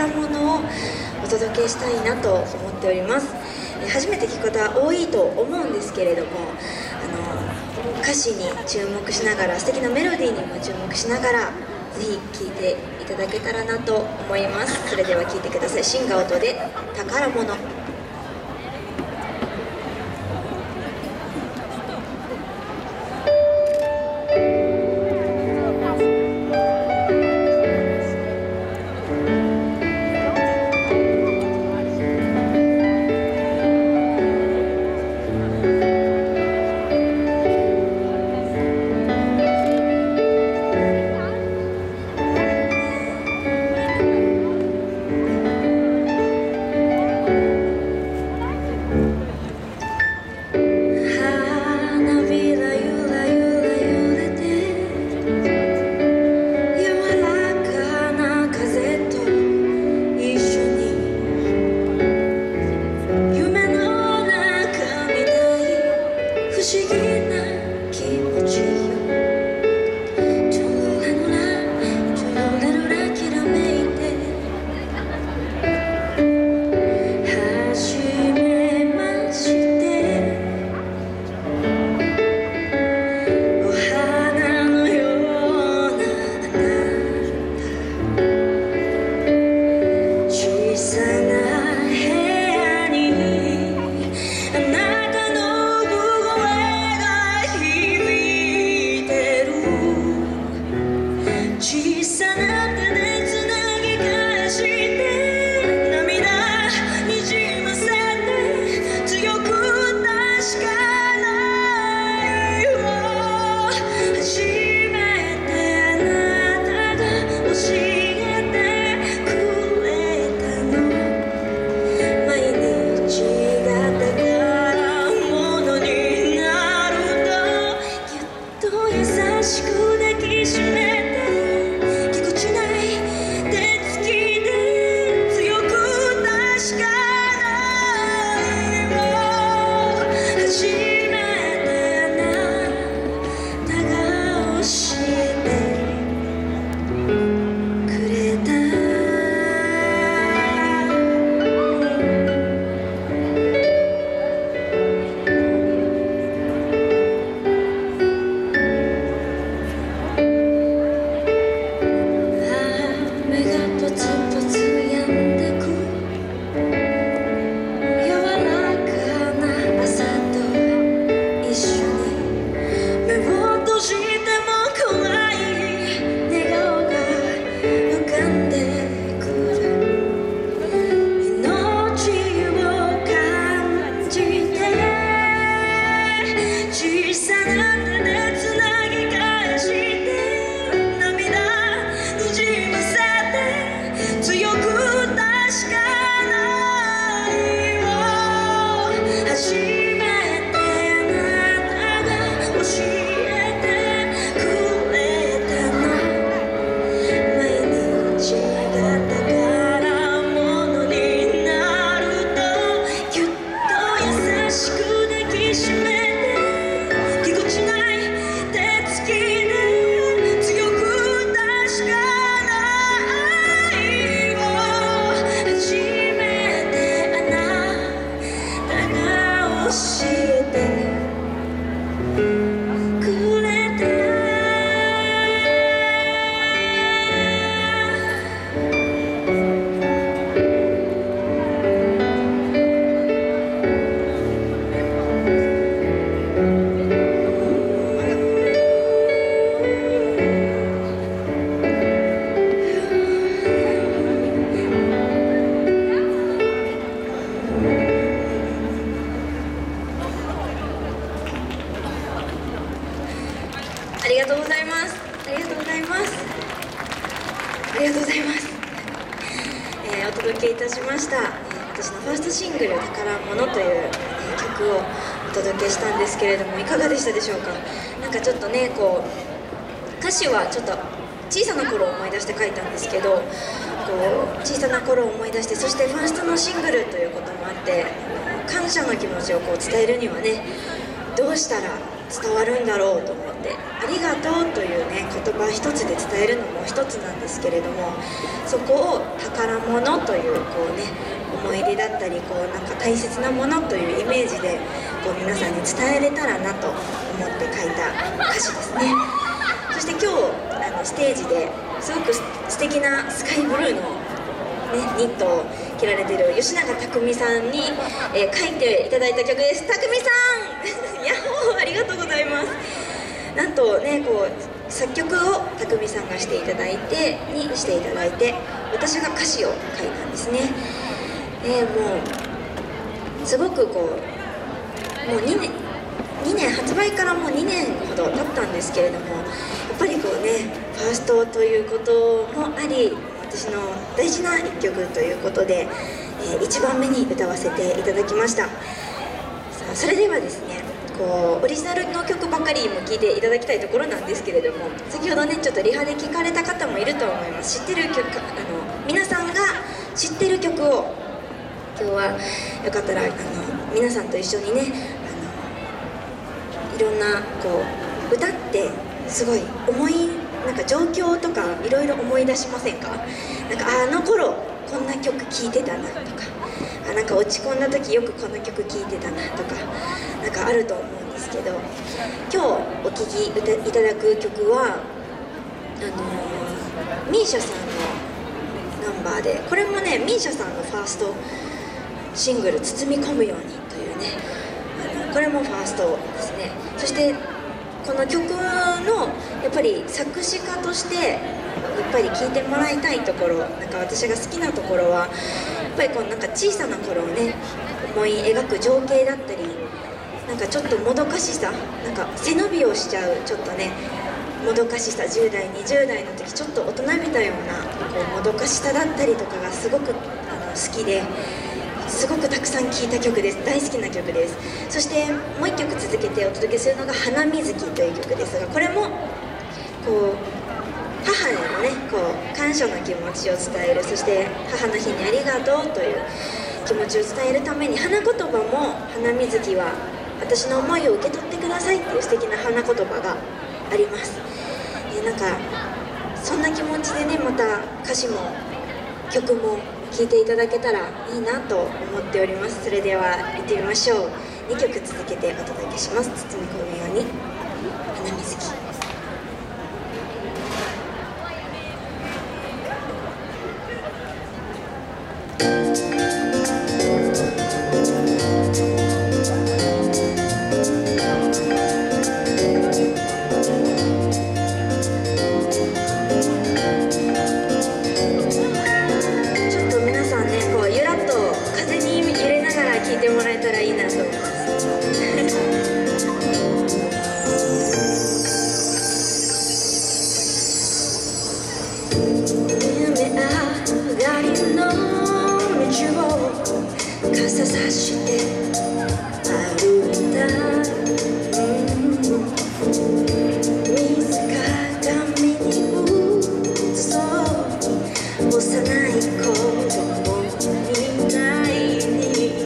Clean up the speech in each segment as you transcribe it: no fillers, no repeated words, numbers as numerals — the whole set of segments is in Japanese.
宝物をお届けしたいなと思っております。初めて聞く方多いと思うんですけれども、歌詞に注目しながら、素敵なメロディーにも注目しながら、ぜひ聴いていただけたらなと思います。それでは聴いてください。シンガー音で宝物。ありがとうございます。ありがとうございます。ありがとうございます。お届けいたしました、私のファーストシングル「宝物」という、曲をお届けしたんですけれども、いかがでしたでしょうか。なんかちょっとね、こう歌詞はちょっと小さな頃を思い出して書いたんですけど、こう小さな頃を思い出して、そしてファーストのシングルということもあって、感謝の気持ちをこう伝えるにはね、どうしたら伝わるんだろうと思って、ありがとうというね言葉一つで伝えるのも一つなんですけれども、そこを宝物というこうね思い出だったりなんか大切なものというイメージで皆さんに伝えれたらなと思って書いた歌詞ですね。そして今日ステージですごく素敵なスカイブルーの、ニットを着られている吉永匠さんに、書いていただいた曲です。匠さんやっほー、ありがとうございます。なんとね作曲を匠さんがしていただいて私が歌詞を書いたんですね。もうすごくもう2年発売からもう2年ほど経ったんですけれども、やっぱりファーストということもあり、私の大事な一曲ということで、1番目に歌わせていただきました。さあそれではですねオリジナルの曲ばかりも聴いていただきたいところなんですけれども、先ほどねちょっとリハで聴かれた方もいると思います。知ってる曲皆さんが知ってる曲を今日はよかったら皆さんと一緒にねいろんな歌ってすごいなんか状況とかいろいろ思い出しませんか？なんかあの頃こんな曲聴いてたなとか、なんか落ち込んだ時よくこの曲聴いてたなとか、なんかあると思うんですけど、今日お聴きいただく曲はmisiaさんのナンバーで、これもねmisiaさんのファーストシングル「包み込むように」というねこれもファーストですね。そしてこの曲のやっぱり作詞家としてやっぱり聴いてもらいたいところ、なんか私が好きなところはやっぱりなんか小さな頃をね思い描く情景だったり、なんかちょっともどかしさ、なんか背伸びをしちゃうちょっとねもどかしさ、10代20代の時ちょっと大人びたようなもどかしさだったりとかがすごく好きで、すごくたくさん聴いた曲です。大好きな曲です。そしてもう一曲続けてお届けするのが「花水木」という曲ですが、これも母へのね感謝の気持ちを伝える、そして母の日にありがとうという気持ちを伝えるために、花言葉も「花水木は私の思いを受け取ってください」っていう素敵な花言葉があります。なんかそんな気持ちでねまた歌詞も曲も聴いていただけたらいいなと思っております。それでは行ってみましょう。2曲続けてお届けします。包み込むように、花水木。聞いてもらえたらいいなと思います。夢上がりの道を傘さして歩いた、水鏡に映そう幼い子供みたいに、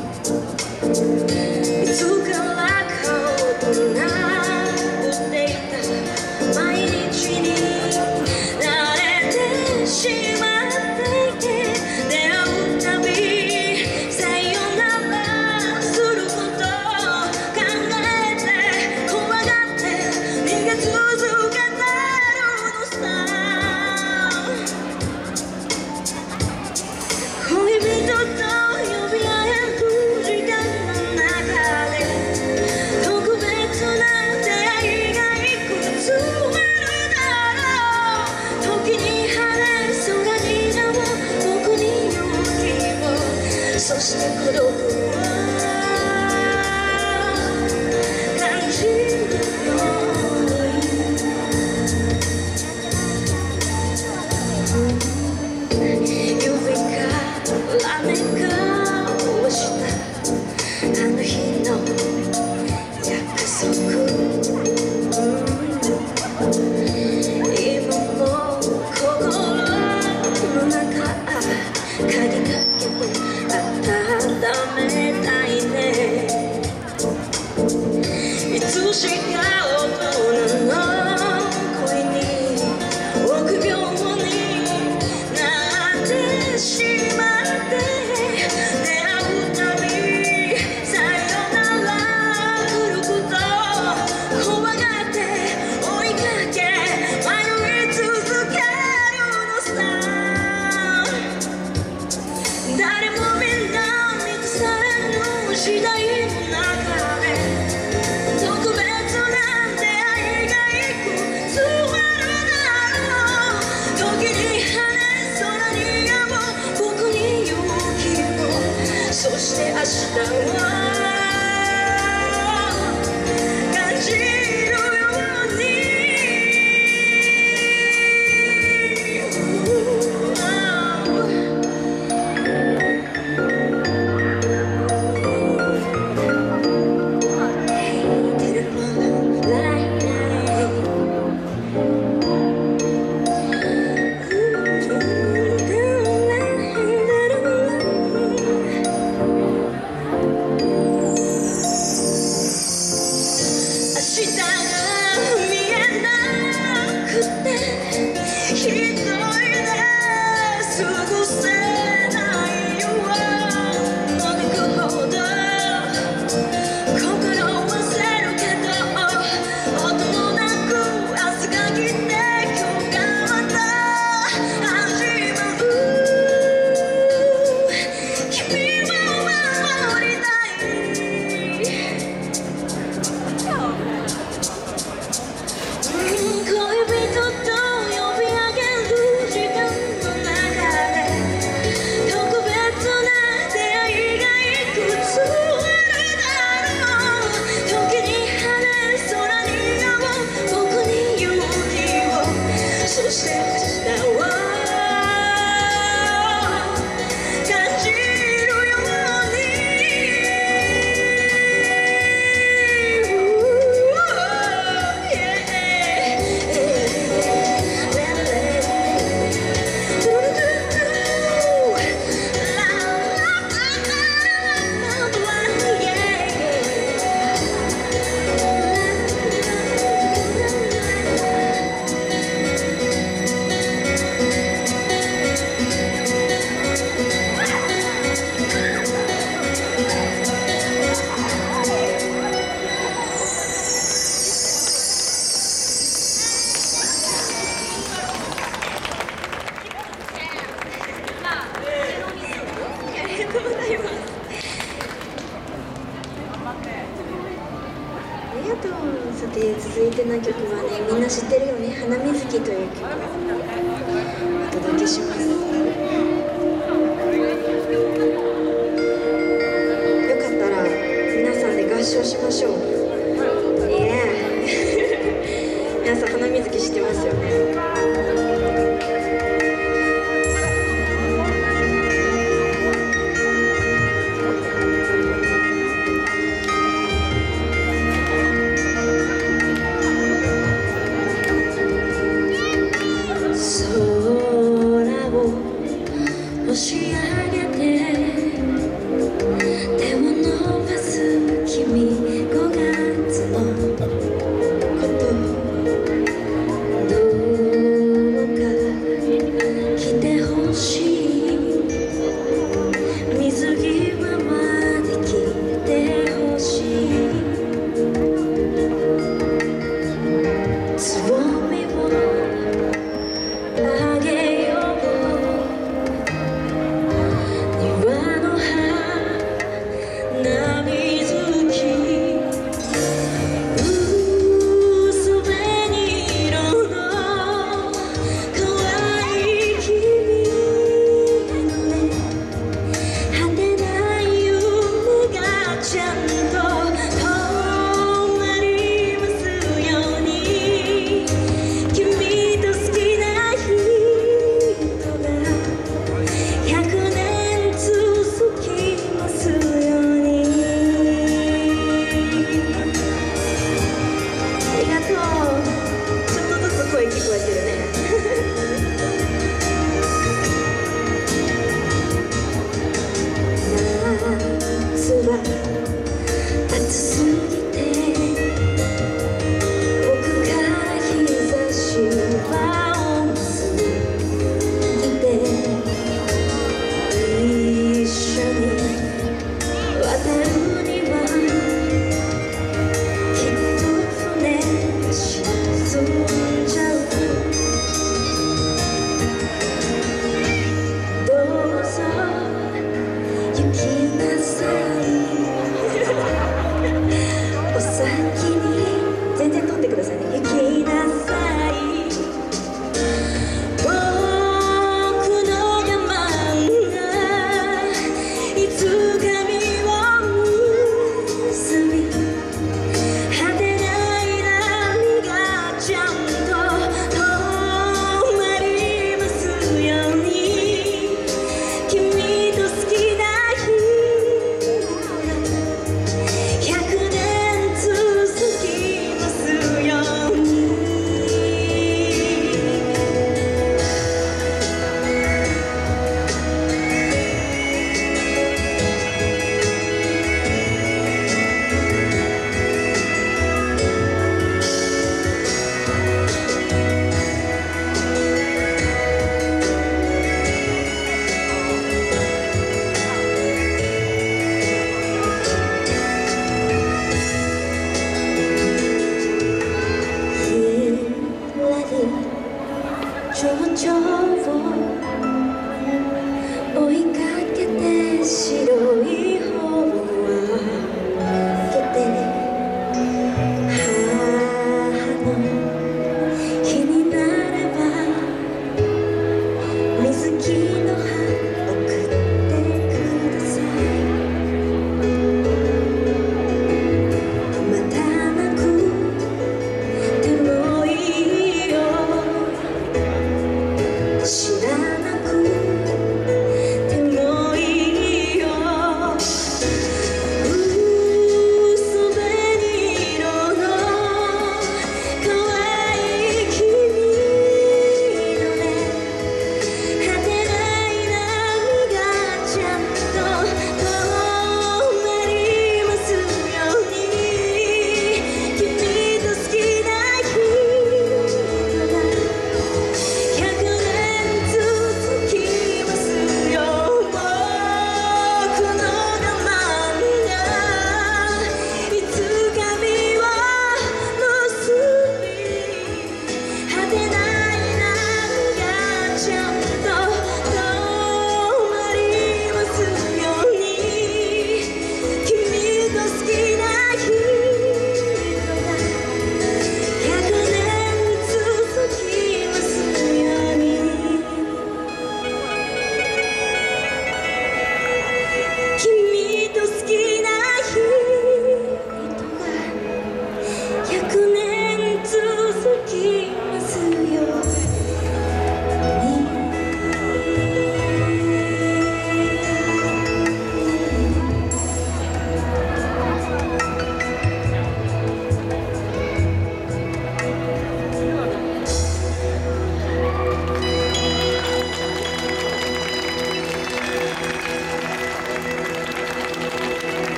いつからか大人ぶっていた毎日に慣れてしまっていて、出会うたびさよならすること考えて怖がって逃げ続けてるのさ。 で続いての曲はね、みんな知ってるよね、花水木という曲をお届けします。よかったら皆さんで合唱しましょう。皆さん花水木知ってますよね。 押し上げて手を伸ばす君、5月のことどうか来てほしい、水際まで来てほしい、つぼみをあげよう、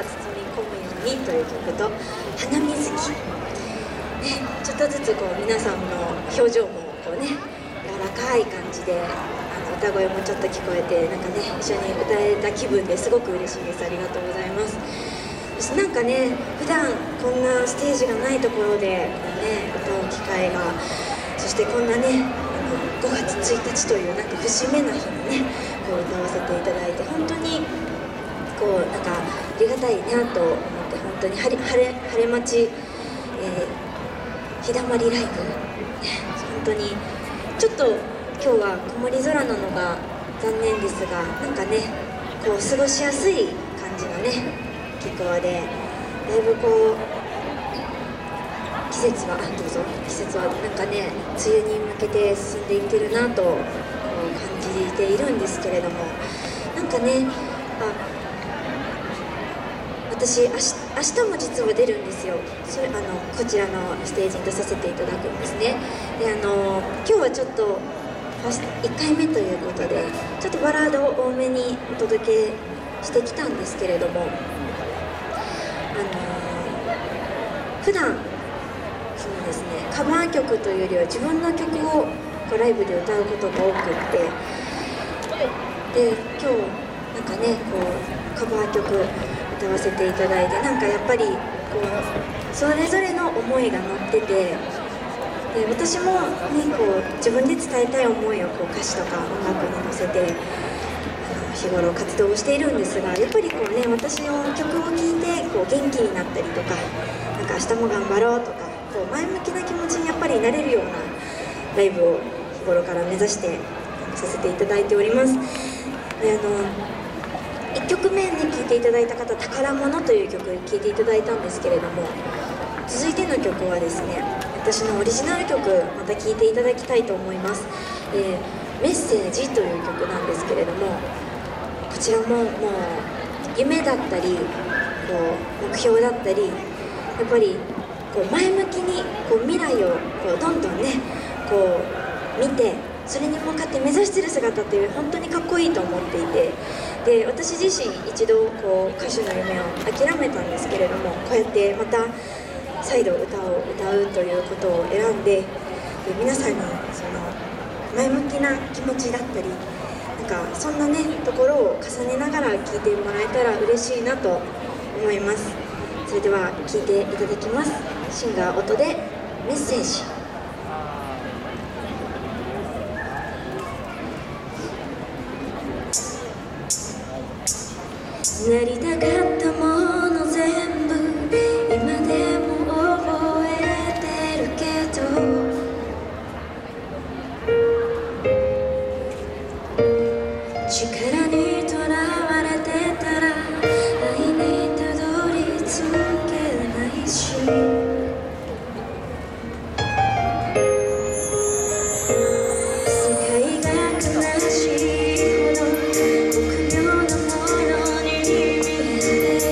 包み込むようにという曲と花水木、ね、ちょっとずつこう皆さんの表情もこうね柔らかい感じで歌声もちょっと聞こえてなんかね一緒に歌えた気分ですごく嬉しいです。ありがとうございます。そしてなんかね普段こんなステージがないところで、ね、歌う機会がそしてこんなね5月1日というなんか節目の日にねこう歌わせていただいて本当にこうなんかありがたいなと思って本当に晴れ待ち、日だまりライブ、ね、本当にちょっと今日は曇り空なのが残念ですがなんかねこう過ごしやすい感じのね気候でだいぶこう季節はなんかね梅雨に向けて進んでいってるなとこう感じているんですけれどもなんかね私明日も実は出るんですよ。こちらのステージに出させていただくんですね。で今日はちょっと1回目ということでちょっとバラードを多めにお届けしてきたんですけれども普段そうですねカバー曲というよりは自分の曲をこうライブで歌うことが多くってで今日なんかねこうカバー曲歌わせていただいてなんかやっぱりこうそれぞれの思いが乗っててで私も、ね、こう自分で伝えたい思いをこう歌詞とか音楽に乗せて日頃活動をしているんですがやっぱりこう、ね、私の曲を聴いてこう元気になったりとかなんか明日も頑張ろうとかこう前向きな気持ちにやっぱりなれるようなライブを日頃から目指してさせていただいております。で1曲目に聴いていただいた方「宝物」という曲聴いていただいたんですけれども続いての曲はですね私のオリジナル曲また聴いていただきたいと思います。メッセージという曲なんですけれどもこちらももう夢だったりこう目標だったりやっぱりこう前向きにこう未来をこうどんどんねこう見てそれに向かって目指してる姿っていう本当にかっこいいと思っていてで私自身一度こう歌手の夢を諦めたんですけれどもこうやってまた再度歌を歌うということを選んで皆さんにその前向きな気持ちだったりなんかそんなねところを重ねながら聴いてもらえたら嬉しいなと思います。それでは聴いていただきます。シンガー音でメッセージ。なりたかったもの全部今でも覚えてるけど力にとらわれてたら愛にたどり着けないし世界が悲しいほど臆病なものに見えて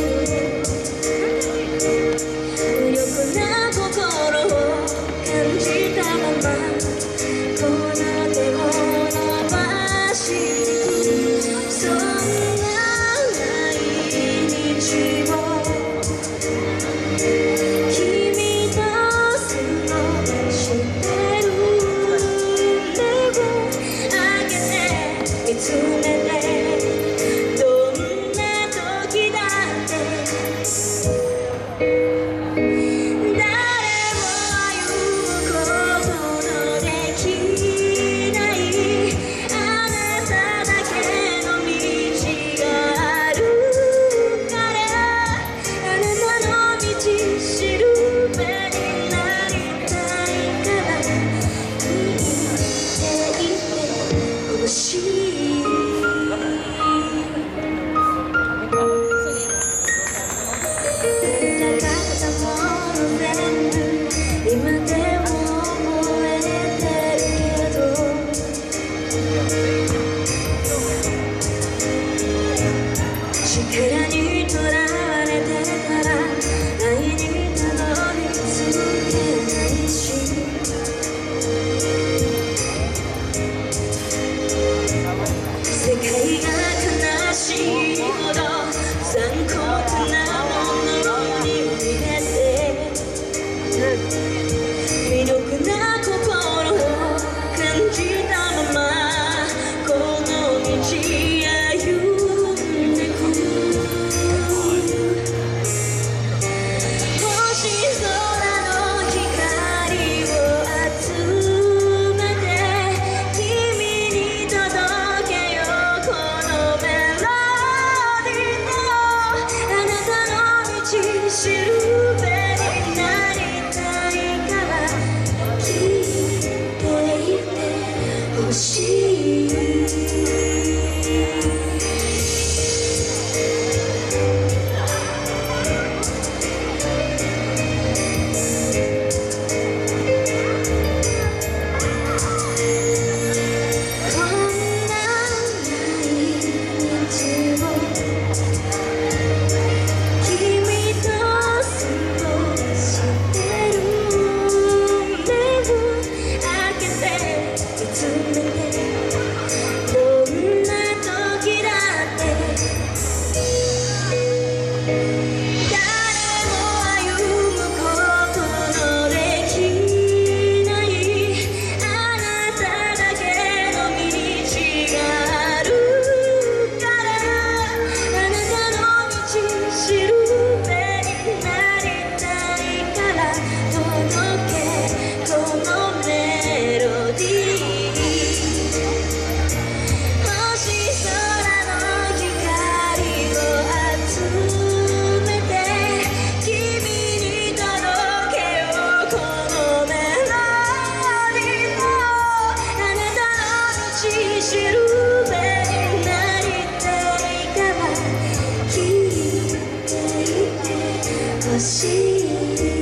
ほしい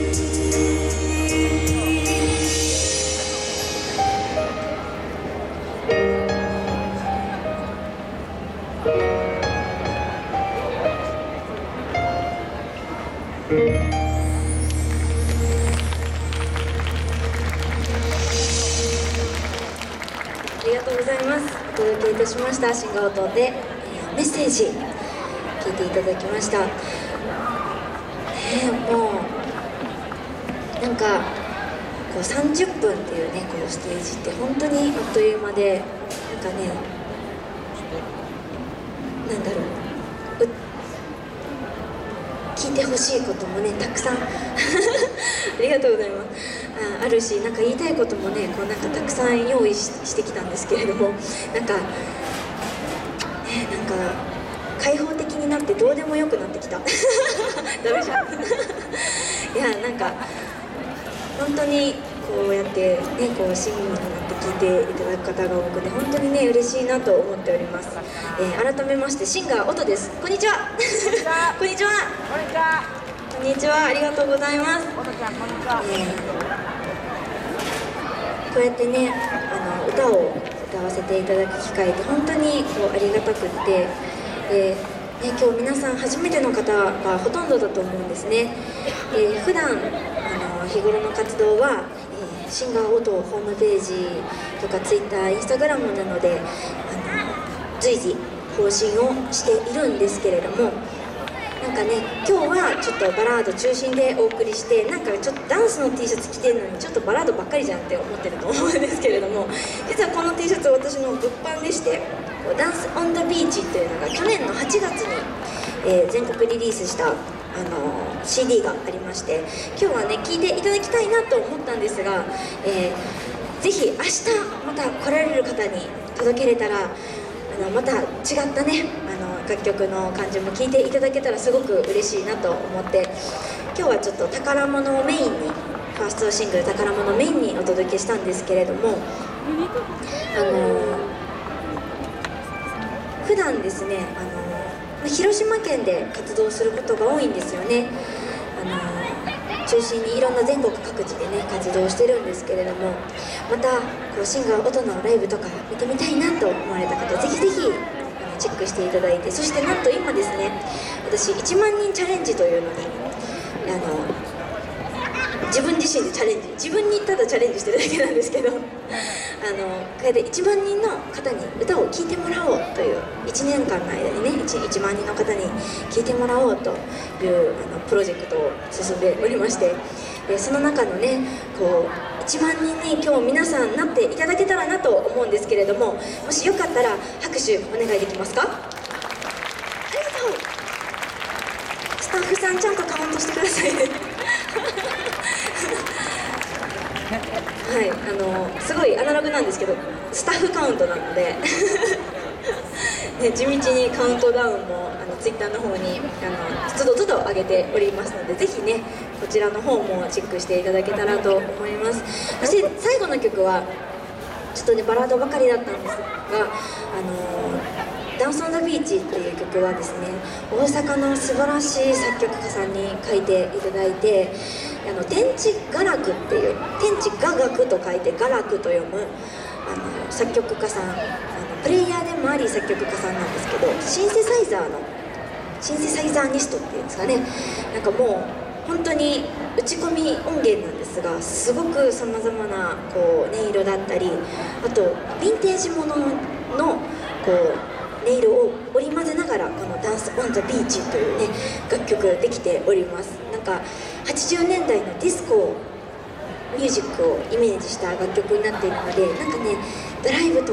ありがとうございます。お届けいたしましたシンガー音でメッセージ聞いていただきました。もうなんかこう30分っていうねこうステージって本当にあっという間で、なんかね、なんだろう、聞いてほしいこともねたくさんありがとうございます。あるし、なんか言いたいこともねこうなんかたくさん用意してきたんですけれども、なんか開放的になってどうでもよくなってきたダメじゃんいや、なんか本当にこうやってねこう親身になって聞いていただく方が多くて本当にね嬉しいなと思っております。改めましてシンガー音です。こんにちはこんにちはこんにちは、ありがとうございます。こうやってね歌を歌わせていただく機会って本当にこうありがたくって、今日皆さん初めての方がほとんどだと思うんですね。普段日頃の活動は、シンガー音ホームページとか Twitter、Instagram なので随時更新をしているんですけれども、なんかね今日はちょっとバラード中心でお送りして、なんかちょっとダンスの T シャツ着てるのにちょっとバラードばっかりじゃんって思ってると思うんですけれども、実はこの T シャツは私の物販でして、ダンスオンザビーチというのが去年の8月に、全国リリースしたCD がありまして、今日はね聴いていただきたいなと思ったんですが、ぜひ明日また来られる方に届けれたらまた違ったね楽曲の感じも聴いていただけたらすごく嬉しいなと思って、今日はちょっと宝物をメインにファーストシングル宝物をメインにお届けしたんですけれども、普段ですね広島県で活動することが多いんですよね。中心にいろんな全国各地でね活動してるんですけれども、またこうシンガー音のライブとか見てみたいなと思われた方ぜひぜひチェックしていただいて、そしてなんと今ですね私1万人チャレンジというのに自分自身でチャレンジ、自分にただチャレンジしてるだけなんですけどこうやって1万人の方に歌を聴いてもらおうという1年間の間にね 1万人の方に聴いてもらおうというプロジェクトを進んでおりまして、その中のねこう1万人に今日皆さんなっていただけたらなと思うんですけれども、もしよかったら拍手お願いできますか。ありがとう。スタッフさんちゃんとカウントしてくださいねはい、すごいアナログなんですけどスタッフカウントなのでね、地道にカウントダウンもTwitter の方につどつど上げておりますので、ぜひねこちらの方もチェックしていただけたらと思います。そして最後の曲はちょっとねバラードばかりだったんですがダンスオンザビーチっていう曲はですね大阪の素晴らしい作曲家さんに書いていただいて、天地雅楽っていう天地雅楽と書いて雅楽と読む作曲家さんプレイヤーでもあり作曲家さんなんですけど、シンセサイザーニストっていうんですかね、なんかもう本当に打ち込み音源なんですがすごくさまざまなこう音色だったり、あとヴィンテージもののこう音色を織り交ぜながらこの「ダンス・オン・ザ・ビーチ」というね楽曲できております。なんか80年代のディスコミュージックをイメージした楽曲になっているので、なんかねドライブの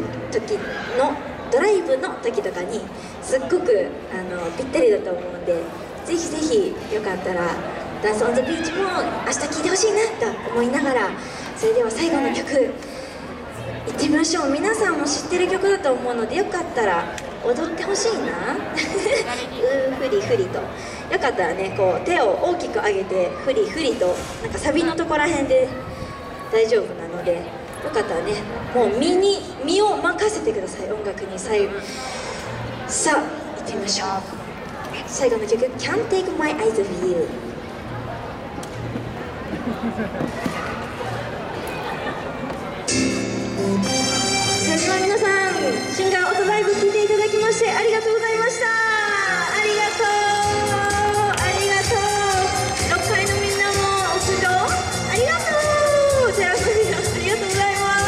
時とかにすっごくぴったりだと思うんで、ぜひぜひよかったら「ダンス・オン・ザ・ビーチ」も明日聴いてほしいなと思いながら、それでは最後の曲いってみましょう。皆さんも知ってる曲だと思うのでよかったら踊ってほしいなフリフリと、よかったらねこう手を大きく上げてフリフリと、なんかサビのとこら辺で大丈夫なので、よかったらねもう身を任せてください。音楽に最後さあ行ってみましょう。最後の曲「Can't Take My Eyes Off You」 それでは皆さん、シンガー音ライブ聴いていただきましてありがとうございました。ありがとう、ありがとう。6階のみんなも屋上ありがとう。テラスのみんなありがとうございます。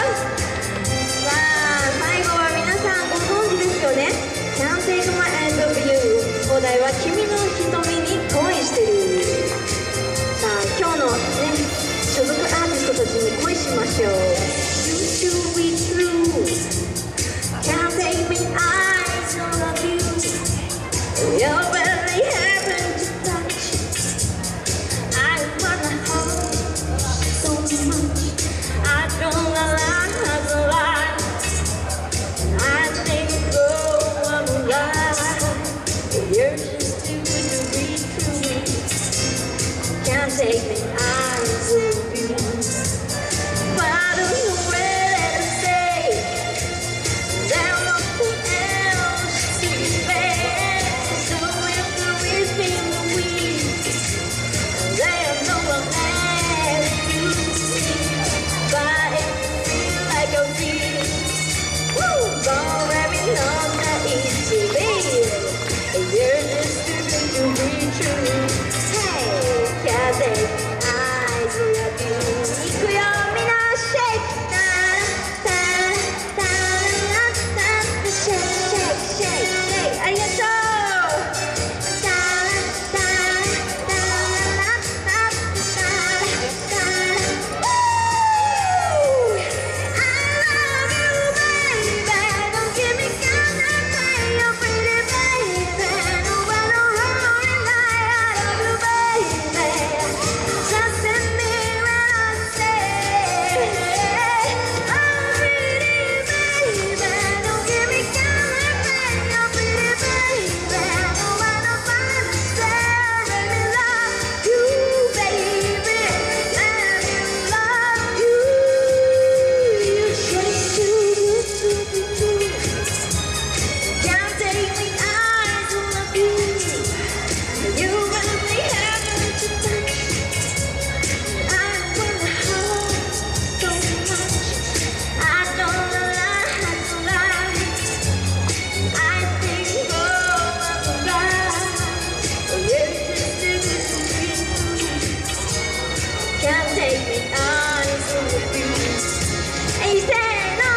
さあ、最後は皆さんご存知ですよね。 Can't Take My Eyes Off You。 放題は君の瞳に恋してる。さあ、今日のね、所属アーティストたちに恋しましょう。You should be true. Can't take my eyes off you. You're very heaven to touch. I wanna hold so much. I don't lie. I think I'm alive. You're just too good to be true. Can't take my eyes off you. But I don't know where to say. There's nothing else to say. So if there is pain to weep, there's no one else to see. But it feels like a dream. Don't worry, no, not easy, baby. You're just too good to be true. Hey, can't take my eyes off you. 行くよ、みんな shake. Shake, shake. ありがとう。Can't take my eyes off you. Hey, say no.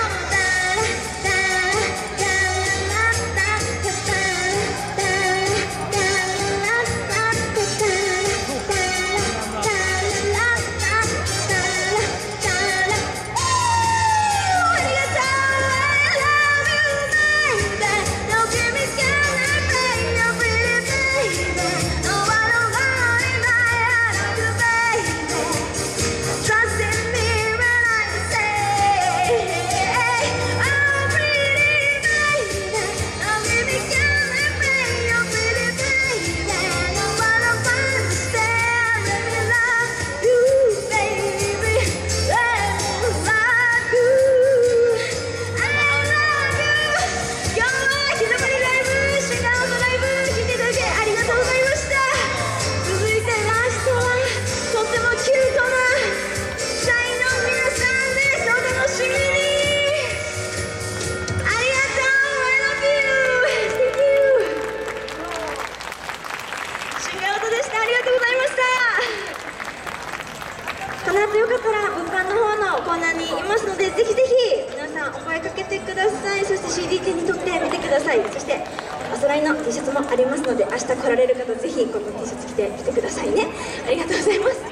よかったら物販の方のコーナーにいますので、ぜひぜひ皆さんお声かけてください。そして CD 手に取ってみてください。そしてお揃いの T シャツもありますので、明日来られる方ぜひこの T シャツ着てきてくださいね。ありがとうございます。